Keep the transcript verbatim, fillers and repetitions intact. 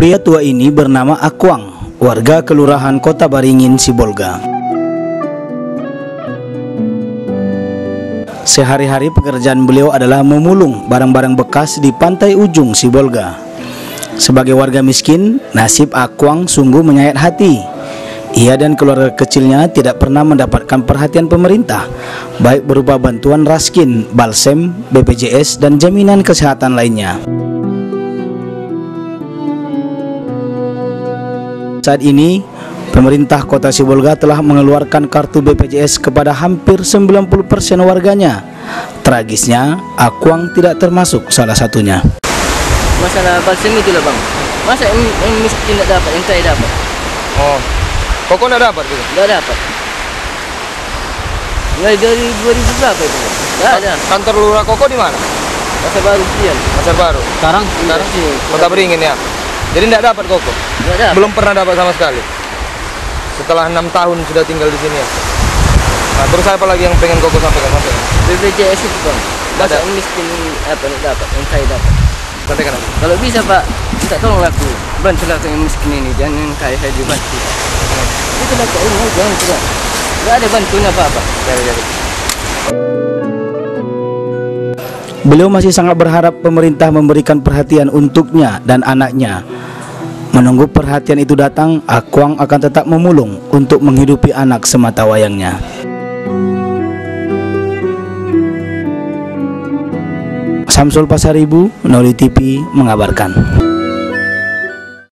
Pria tua ini bernama Akwang, warga Kelurahan Kota Baringin, Sibolga. Sehari-hari pekerjaan beliau adalah memulung barang-barang bekas di pantai ujung Sibolga. Sebagai warga miskin, nasib Akwang sungguh menyayat hati. Ia dan keluarga kecilnya tidak pernah mendapatkan perhatian pemerintah, baik berupa bantuan raskin, balsem, B P J S, dan jaminan kesehatan lainnya. Saat ini, pemerintah Kota Sibolga telah mengeluarkan kartu B P J S kepada hampir sembilan puluh persen warganya. Tragisnya, Akwang tidak termasuk salah satunya. Masalah balsem itulah bang. Masa yang, yang miskin tidak dapat, yang kaya dapat? Oh, Koko tidak dapat gitu? Tidak dapat. Mulai dari dua ribu berapa itu? Tidak ada. Kantor lurah Koko di mana? Pasar Baru sekian. Pasar Baru. Sekarang? Sekarang Kota Beringin ya. Jadi tidak dapat Koko? Tidak dapat. Belum pernah dapat sama sekali. Setelah enam tahun sudah tinggal di sini ya. Nah, terus apa lagi yang pengen Koko sampaikan? B P J S itu bang. Masa yang miskin apa tidak dapat, yang kaya dapat? Sampaikan apa? Kalau bisa Pak, minta tolong aku, bantulah aku yang miskin ini, jangan yang kaya saya dibantu. Itu lah kau ini, jangan tidak. Tidak ada bantuan apa-apa. Jadi-jadi. Beliau masih sangat berharap pemerintah memberikan perhatian untuknya dan anaknya. Menunggu perhatian itu datang, Akwang akan tetap memulung untuk menghidupi anak semata wayangnya. Samsul Pasaribu, Noli T V mengabarkan.